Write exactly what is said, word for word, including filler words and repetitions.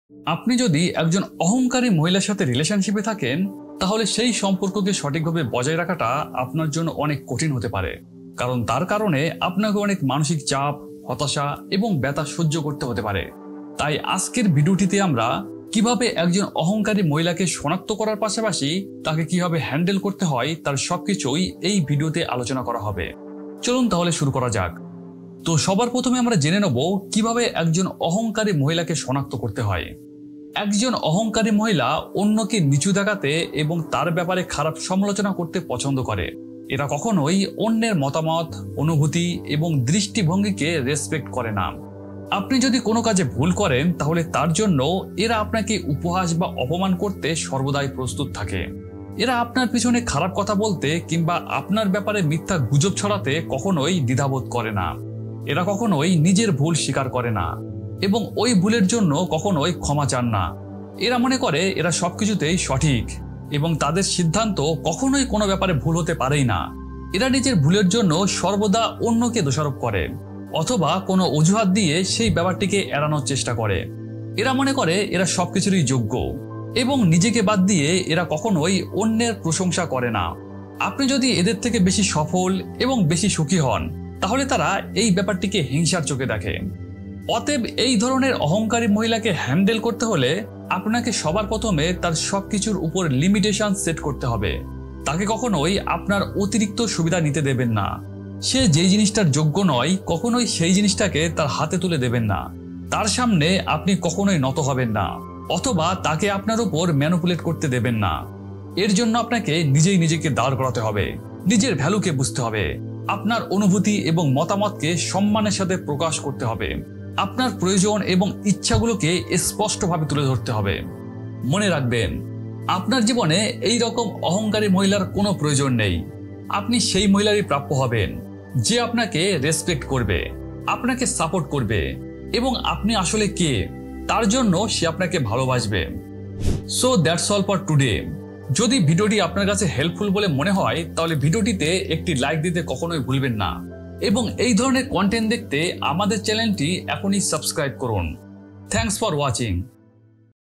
আপনি যদি একজন অহংকারী মহিলার সাথে রিলেশনশিপে থাকেন, তাহলে সেই সম্পর্ককে সঠিকভাবে বজায় রাখাটা আপনার জন্য অনেক কঠিন হতে পারে, কারণ তার কারণে আপনাকে অনেক মানসিক চাপ, হতাশা এবং ব্যথা সহ্য করতে হতে পারে। তাই আজকের ভিডিওটিতে আমরা কিভাবে একজন অহংকারী মহিলাকে শনাক্ত করার পাশাপাশি তাকে কিভাবে হ্যান্ডেল করতে হয় তার সবকিছুই এই ভিডিওতে আলোচনা করা হবে। চলুন তাহলে শুরু করা যাক। তো সবার প্রথমে আমরা জেনে নেব কিভাবে একজন অহংকারী মহিলাকে শনাক্ত করতে হয়। একজন অহংকারী মহিলা অন্যকে নিচু দেখাতে এবং তার ব্যাপারে খারাপ সমালোচনা করতে পছন্দ করে। এরা কখনোই অন্যের মতামত, অনুভূতি এবং দৃষ্টিভঙ্গিকে রেসপেক্ট করে না। আপনি যদি কোনো কাজে ভুল করেন, তাহলে তার জন্য এরা আপনাকে উপহাস বা অপমান করতে সর্বদাই প্রস্তুত থাকে। এরা আপনার পিছনে খারাপ কথা বলতে কিংবা আপনার ব্যাপারে মিথ্যা গুজব ছড়াতে কখনোই দ্বিধাবোধ করে না। এরা কখনোই নিজের ভুল স্বীকার করে না এবং ওই ভুলের জন্য কখনোই ক্ষমা চান না। এরা মনে করে এরা সবকিছুতেই সঠিক এবং তাদের সিদ্ধান্ত কখনোই কোনো ব্যাপারে ভুল হতে পারেই না। এরা নিজের ভুলের জন্য সর্বদা অন্যকে দোষারোপ করে অথবা কোনো অজুহাত দিয়ে সেই ব্যাপারটিকে এড়ানোর চেষ্টা করে। এরা মনে করে এরা সবকিছুরই যোগ্য এবং নিজেকে বাদ দিয়ে এরা কখনোই অন্যের প্রশংসা করে না। আপনি যদি এদের থেকে বেশি সফল এবং বেশি সুখী হন, তাহলে তারা এই ব্যাপারটিকে হিংসার চোখে দেখে। অতএব এই ধরনের অহংকারী মহিলাকে হ্যান্ডেল করতে হলে আপনাকে সবার প্রথমে তার সবকিছুর উপর লিমিটেশন সেট করতে হবে। তাকে কখনোই আপনার অতিরিক্ত সুবিধা নিতে দেবেন না। সে যেই জিনিসটার যোগ্য নয়, কখনোই সেই জিনিসটাকে তার হাতে তুলে দেবেন না। তার সামনে আপনি কখনোই নত হবেন না অথবা তাকে আপনার উপর ম্যানিপুলেট করতে দেবেন না। এর জন্য আপনাকে নিজেই নিজেকে দাঁড় করাতে হবে, নিজের ভ্যালুকে বুঝতে হবে, আপনার অনুভূতি এবং মতামতকে সম্মানের সাথে প্রকাশ করতে হবে, আপনার প্রয়োজন এবং ইচ্ছাগুলোকে স্পষ্টভাবে তুলে ধরতে হবে। মনে রাখবেন, আপনার জীবনে এই রকম অহংকারী মহিলার কোনো প্রয়োজন নেই। আপনি সেই মহিলারই প্রাপ্য হবেন যে আপনাকে রেসপেক্ট করবে, আপনাকে সাপোর্ট করবে এবং আপনি আসলে কে তার জন্য সে আপনাকে ভালোবাসবে। So that's all for today. যদি ভিডিওটি আপনার কাছে হেল্পফুল বলে মনে হয়, তাহলে ভিডিওটিতে একটি লাইক দিতে কখনোই ভুলবেন না এবং এই ধরনের কন্টেন্ট দেখতে আমাদের চ্যানেলটি এখনই সাবস্ক্রাইব করুন। Thanks for watching.